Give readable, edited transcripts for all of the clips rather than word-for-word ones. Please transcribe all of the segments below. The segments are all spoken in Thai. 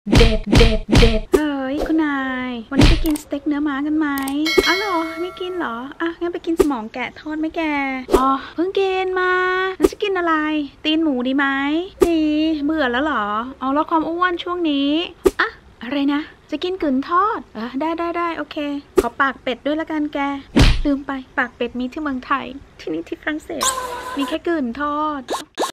เด็ดเฮ้ยคุณนายวันนี้ไปกินสเต็กเนื้อม้ากันไหมอ้าวเหรอไม่กินเหรออ่ะงั้นไปกินสมองแกะทอดไหมแกอ๋อเพิ่งกินมาแล้วจะกินอะไรตีนหมูดีไหมนี่เบื่อแล้วเหรอเอาลดความอ้วนช่วงนี้อ่ะอะไรนะจะกินกึ่นทอดได้โอเคขอปากเป็ดด้วยละกันแกลืมไปปากเป็ดมีที่เมืองไทยที่นี่ที่ฝรั่งเศสมีแค่กึ่นทอด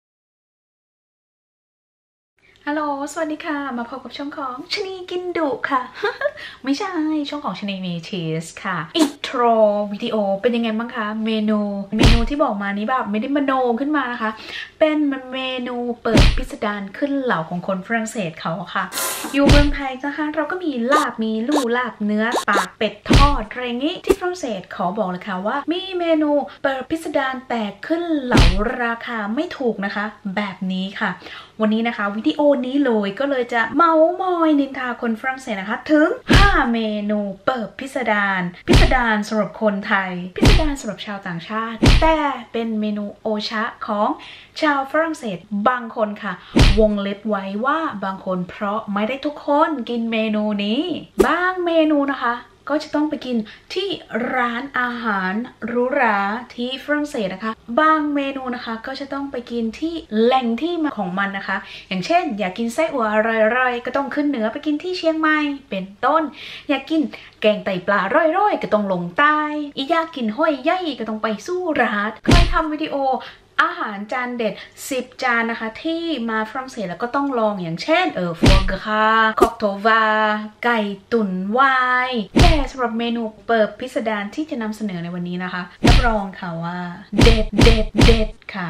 ฮัลโหลสวัสดีค่ะมาพบกับช่องของชนีกินดุค่ะ ไม่ใช่ช่องของชนีมีชีสค่ะอินโทรวิดีโอเป็นยังไงบ้างคะเมนูที่บอกมานี้แบบไม่ได้มโนขึ้นมานะคะเป็นเมนูเปิดพิสดารขึ้นเหล่าของคนฝรั่งเศสเขาค่ะอยู่เมืองไทยนะคะเราก็มีลาบมีลู่ลาบเนื้อปากเป็ดทอดอะไรงี้ที่ฝรั่งเศสขอบอกเลยค่ะว่ามีเมนูเปิดพิสดารแต่ขึ้นเหล่าราคาไม่ถูกนะคะแบบนี้ค่ะวันนี้นะคะวิดีโอนี้เลยก็เลยจะเมาส์มอยนินทาคนฝรั่งเศสนะคะถึง5เมนูเปิดพิสดารสำหรับคนไทยพิสดารสำหรับชาวต่างชาติแต่เป็นเมนูโอชะของชาวฝรั่งเศสบางคนค่ะวงเล็บไว้ว่าบางคนเพราะไม่ได้ทุกคนกินเมนูนี้บางเมนูนะคะก็จะต้องไปกินที่ร้านอาหารหรูหราที่ฝรั่งเศสนะคะบางเมนูนะคะก็จะต้องไปกินที่แหล่งที่มาของมันนะคะอย่างเช่นอยากกินไส้อั่วอร่อยๆก็ต้องขึ้นเหนือไปกินที่เชียงใหม่เป็นต้นอยากกินแกงไตปลาร่อยๆก็ต้องลงใต้อยากกินห้อยใหญ่ก็ต้องไปสู้ราษฎร์เคยทำวิดีโออาหารจานเด็ด10จานนะคะที่มาฝรั่งเศสแล้วก็ต้องลองอย่างเช่นฟัวกราคอกโทวาไก่ตุ๋นวายแต่สำหรับเมนูเปิดพิสดารที่จะนำเสนอในวันนี้นะคะรับรองค่ะว่าเด็ดค่ะ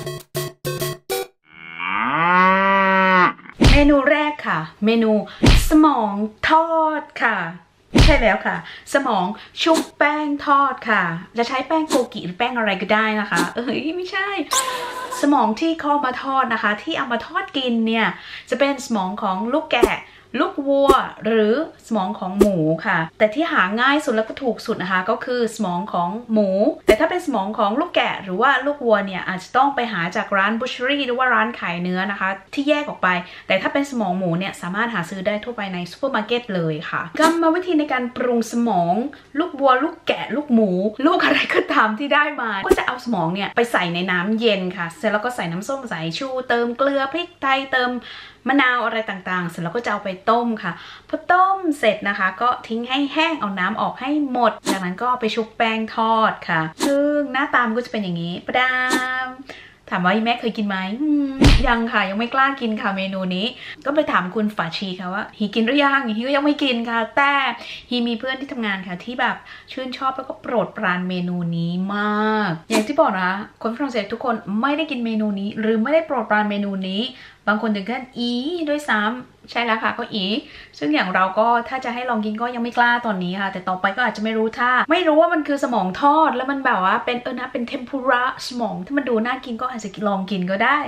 เมนูแรกค่ะเมนูสมองทอดค่ะใช่แล้วค่ะสมองชุบแป้งทอดค่ะจะใช้แป้งโกกิหรือแป้งอะไรก็ได้นะคะไม่ใช่สมองที่เขามาทอดนะคะที่เอามาทอดกินเนี่ยจะเป็นสมองของลูกแกะลูกวัวหรือสมองของหมูค่ะแต่ที่หาง่ายสุดแล้วก็ถูกสุดนะคะก็คือสมองของหมูแต่ถ้าเป็นสมองของลูกแกะหรือว่าลูกวัวเนี่ยอาจจะต้องไปหาจากร้านบูชรี่หรือว่าร้านขายเนื้อนะคะที่แยกออกไปแต่ถ้าเป็นสมองหมูเนี่ยสามารถหาซื้อได้ทั่วไปในซูเปอร์มาร์เก็ตเลยค่ะกรรมวิธีในการปรุงสมองลูกวัวลูกแกะลูกหมูลูกอะไรก็ตามที่ได้มาก็จะเอาสมองเนี่ยไปใส่ในน้ำเย็นค่ะเสร็จแล้วก็ใส่น้ำส้มสายชูเติมเกลือพริกไทยเติมมะนาวอะไรต่างๆเสร็จแล้วก็จะเอาไปต้มค่ะพอต้มเสร็จนะคะก็ทิ้งให้แห้งเอาน้ำออกให้หมดจากนั้นก็ไปชุบแป้งทอดค่ะซึ่งหน้าตามก็จะเป็นอย่างนี้ประดามถามว่าแม่เคยกินไหมยังค่ะยังไม่กล้ากินค่ะเมนูนี้ก็ไปถามคุณฝาชีค่ะว่าฮีกินหรือยังฮีก็ยังไม่กินค่ะแต่ฮีมีเพื่อนที่ทำงานค่ะที่แบบชื่นชอบแล้วก็โปรดปรานเมนูนี้มากอย่างที่บอกนะคนฝรั่งเศสทุกคนไม่ได้กินเมนูนี้หรือไม่ได้โปรดปรานเมนูนี้บางคนถึงขั้นด้วยซ้ำใช่แล้วค่ะก็ซึ่งอย่างเราก็ถ้าจะให้ลองกินก็ยังไม่กล้าตอนนี้ค่ะแต่ต่อไปก็อาจจะไม่รู้ไม่รู้ว่ามันคือสมองทอดแล้วมันแบบว่าเป็นเป็นเทมปุระสมองที่มันดูน่ากินก็อาจจะลองกินก็ได้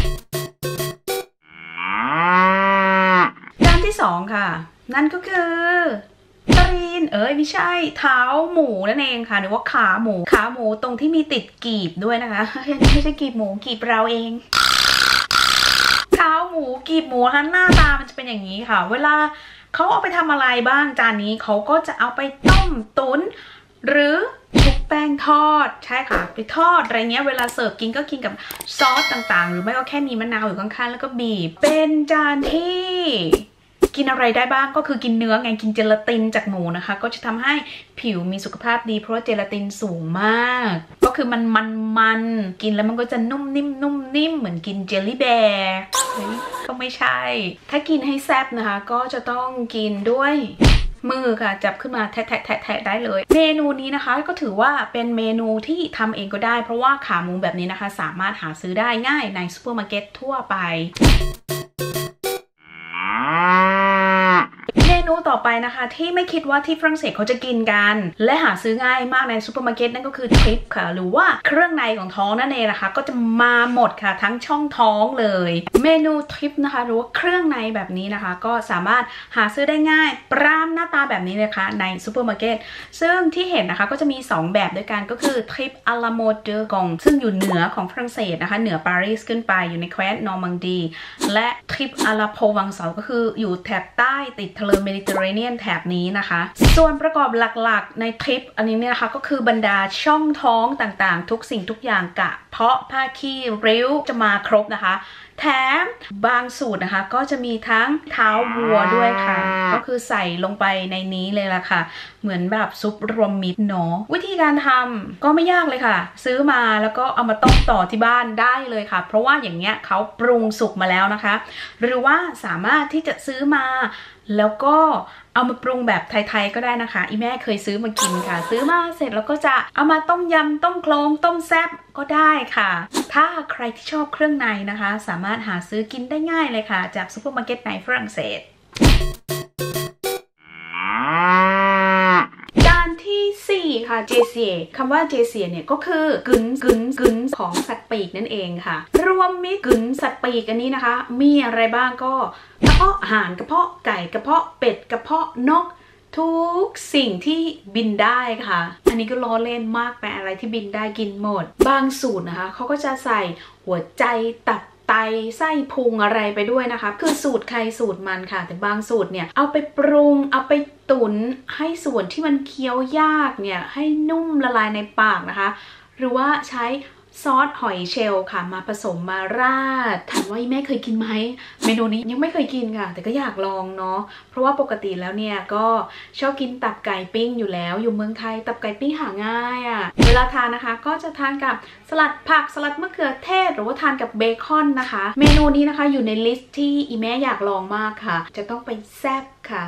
จานที่2ค่ะนั่นก็คือตรีนไม่ใช่เท้าหมูนั่นเองค่ะหรือว่าขาหมูตรงที่มีติดกีบด้วยนะคะไม่ใช่กีบหมูกีบเราเองเท้าหมูกีบหมูนะคะหน้าตามันจะเป็นอย่างนี้ค่ะเวลาเขาเอาไปทำอะไรบ้างจานนี้เขาก็จะเอาไปต้มตุ๋นหรือชุบแป้งทอดใช่ค่ะไปทอดอะไรเงี้ยเวลาเสิร์ฟกินก็กินกับซอสต่างๆหรือไม่ก็แค่มีมะนาวอยู่ข้างๆแล้วก็บีบเป็นจานที่กินอะไรได้บ้างก็คือกินเนื้อไงกินเจลาตินจากหมูนะคะก็จะทำให้ผิวมีสุขภาพดีเพราะว่าเจลาตินสูงมากก็คือมันกินแล้วมันก็จะนุ่มนิ่มเหมือนกินเจลลี่แบร์ก็ไม่ใช่ถ้ากินให้แซ่บนะคะก็จะต้องกินด้วยมือค่ะจับขึ้นมาแทะได้เลยเมนูนี้นะคะก็ถือว่าเป็นเมนูที่ทำเองก็ได้เพราะว่าขาหมูแบบนี้นะคะสามารถหาซื้อได้ง่ายในซูเปอร์มาร์เก็ตทั่วไปเมนูต่ออไปนะคะที่ไม่คิดว่าที่ฝรั่งเศสเขาจะกินกันและหาซื้อง่ายมากในซูเปอร์มาร์เก็ตนั่นก็คือทริปค่ะหรือว่าเครื่องในของท้องนั่นเองนะคะก็จะมาหมดค่ะทั้งช่องท้องเลยเมนูทริปนะคะหรือว่าเครื่องในแบบนี้นะคะก็สามารถหาซื้อได้ง่ายปรามหน้าตาแบบนี้เลยค่ะในซูเปอร์มาร์เก็ตซึ่งที่เห็นนะคะก็จะมี2แบบด้วยกันก็คือทริปอะลาโมเดอร์กองซึ่งอยู่เหนือของฝรั่งเศสนะคะเหนือปารีสขึ้นไปอยู่ในแคว้นนอร์มังดีและทริปอะลาโพวังเซาก็คืออยู่แถบใต้ติดทะเลเมดิเตอร์เรเนียนแถบนี้นะคะส่วนประกอบหลักๆในทริปอันนี้เนี่ยนะคะก็คือบรรดาช่องท้องต่างๆทุกสิ่งทุกอย่างกะเพาะผ้าขี้ริ้วจะมาครบนะคะแถมบางสูตรนะคะก็จะมีทั้งเท้าวัวด้วยค่ะก็คือใส่ลงไปในนี้เลยล่ะค่ะเหมือนแบบซุปรวมมิตรเนาะวิธีการทำก็ไม่ยากเลยค่ะซื้อมาแล้วก็เอามาต้มต่อที่บ้านได้เลยค่ะเพราะว่าอย่างเงี้ยเขาปรุงสุกมาแล้วนะคะหรือว่าสามารถที่จะซื้อมาแล้วก็เอามาปรุงแบบไทยๆก็ได้นะคะอีแม่เคยซื้อมากินค่ะซื้อมาเสร็จแล้วก็จะเอามาต้มยำต้มโคลงต้มแซ่บก็ได้ค่ะถ้าใครที่ชอบเครื่องในนะคะสามารถหาซื้อกินได้ง่ายเลยค่ะจากซูเปอร์มาร์เก็ตในฝรั่งเศสจานที่4ค่ะเจเซียคำว่าเจเซียเนี่ยก็คือกึนของสัตว์ปีกนั่นเองค่ะรวมมิตรกึนสัตว์ปีกอันนี้นะคะมีอะไรบ้างก็กระเพาะห่านกระเพาะไก่กระเพาะเป็ดกระเพาะนกทุกสิ่งที่บินได้ค่ะอันนี้ก็ล้อเล่นมากไปอะไรที่บินได้กินหมดบางสูตรนะคะเขาก็จะใส่หัวใจตับไตไส้พุงอะไรไปด้วยนะคะคือสูตรใครสูตรมันค่ะแต่บางสูตรเนี่ยเอาไปปรุงเอาไปตุ๋นให้ส่วนที่มันเคี้ยวยากเนี่ยให้นุ่มละลายในปากนะคะหรือว่าใช้ซอสหอยเชลล์ค่ะมาผสมมาราดถามว่าแม่เคยกินไหมเมนูนี้ยังไม่เคยกินค่ะแต่ก็อยากลองเนาะเพราะว่าปกติแล้วเนี่ยก็ชอบกินตับไก่ปิ้งอยู่แล้วอยู่เมืองไทยตับไก่ปิ้งหาง่ายอ่ะเวลาทานนะคะก็จะทานกับสลัดผักสลัดมะเขือเทศหรือว่าทานกับเบคอนนะคะเมนูนี้นะคะอยู่ในลิสต์ที่อีแม่อยากลองมากค่ะจะต้องไปแซ่บค่ะ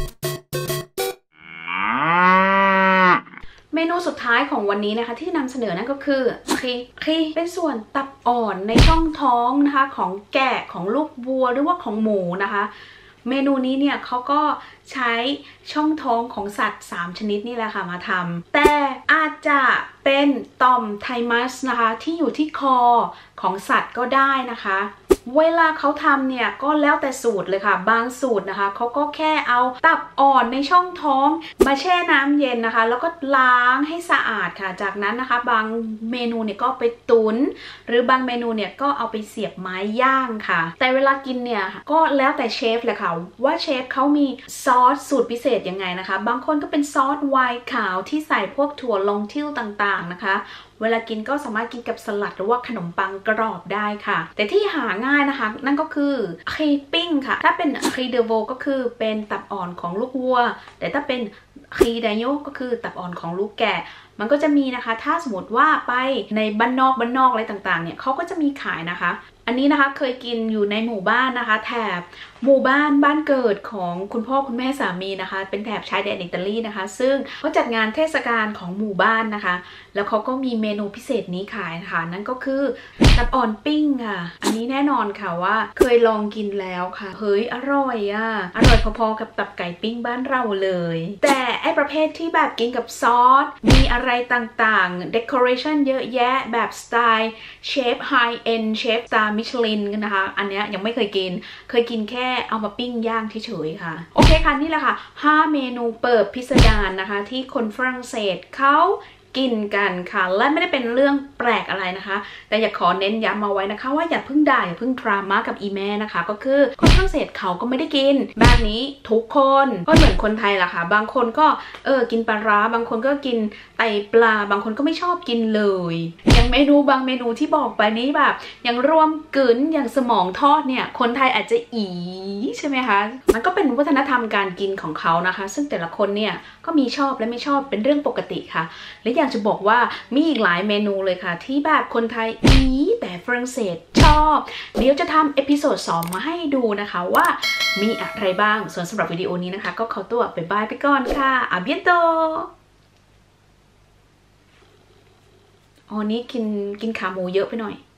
เมนูสุดท้ายของวันนี้นะคะที่นำเสนอนั่นก็คือคีเป็นส่วนตับอ่อนในช่องท้องนะคะของแกะของลูกวัวหรือว่าของหมูนะคะเมนูนี้เนี่ยเขาก็ใช้ช่องท้องของสัตว์3ชนิดนี่แหละค่ะมาทำแต่อาจจะเป็นต่อมไทมัสนะคะที่อยู่ที่คอของสัตว์ก็ได้นะคะเวลาเขาทำเนี่ยก็แล้วแต่สูตรเลยค่ะบางสูตรนะคะเขาก็แค่เอาตับอ่อนในช่องท้องมาแช่น้ำเย็นนะคะแล้วก็ล้างให้สะอาดค่ะจากนั้นนะคะบางเมนูเนี่ยก็ไปตุ๋นหรือบางเมนูเนี่ยก็เอาไปเสียบไม้ย่างค่ะแต่เวลากินเนี่ยก็แล้วแต่เชฟเลยค่ะว่าเชฟเขามีซอสสูตรพิเศษยังไงนะคะบางคนก็เป็นซอสไวน์ขาวที่ใส่พวกถั่วลงทิ่วต่างๆนะคะเวลากินก็สามารถกินกับสลัดหรือว่าขนมปังกรอบได้ค่ะแต่ที่หาง่ายนะคะนั่นก็คือคีปิ้งค่ะถ้าเป็นคีเดโวก็คือเป็นตับอ่อนของลูกวัวแต่ถ้าเป็นคีไดโยก็คือตับอ่อนของลูกแกะมันก็จะมีนะคะถ้าสมมติว่าไปในบ้านนอกอะไรต่างๆเนี่ยเขาก็จะมีขายนะคะอันนี้นะคะเคยกินอยู่ในหมู่บ้านนะคะแถบหมู่บ้านเกิดของคุณพ่อคุณแม่สามีนะคะเป็นแถบชายแดนอิตาลีนะคะซึ่งเขาจัดงานเทศกาลของหมู่บ้านนะคะแล้วเขาก็มีเมนูพิเศษนี้ขายนะคะนั่นก็คือตับอ่อนปิ้งค่ะอันนี้แน่นอนค่ะว่าเคยลองกินแล้วค่ะเฮ้ยอร่อยอ่ะอร่อยพอๆกับตับไก่ปิ้งบ้านเราเลยแต่ไอประเภทที่แบบกินกับซอสมีอะไรต่างๆ decoration เยอะแยะแบบสไตล์เชฟไฮเอ็นเชฟสตาร์มิชลินนะคะอันเนี้ยยังไม่เคยกินแค่เอามาปิ้งย่างเฉยๆค่ะโอเคค่ะนี่แหละค่ะ5เมนูเปิบพิสดารนะคะที่คนฝรั่งเศสเขากินกันค่ะและไม่ได้เป็นเรื่องแปลกอะไรนะคะแต่อยากขอเน้นย้ำมาไว้นะคะว่าอย่าเพิ่งด่าอย่าเพิ่งดราม่ากับอีแม่นะคะก็คือคนฝรั่งเศสเขาก็ไม่ได้กินแบบนี้ทุกคนก็เหมือนคนไทยล่ะค่ะบางคนก็กินปลาร้าบางคนก็กินไตปลาบางคนก็ไม่ชอบกินเลยอย่างเมนูบางเมนูที่บอกไปนี้แบบอย่างรวมกึ๋นอย่างสมองทอดเนี่ยคนไทยอาจจะใช่ไหมคะมันก็เป็นวัฒนธรรมการกินของเขานะคะซึ่งแต่ละคนเนี่ยก็มีชอบและไม่ชอบเป็นเรื่องปกติค่ะและอยากจะบอกว่ามีอีกหลายเมนูเลยค่ะที่แบบคนไทยแต่ฝรั่งเศสชอบเดี๋ยวจะทำเอพิโซด2มาให้ดูนะคะว่ามีอะไรบ้างส่วนสำหรับวิดีโอนี้นะคะก็ขอตัวไปบายไปก่อนค่ะอาเบียโตอ๋อนี้กินขาหมูเยอะไปหน่อย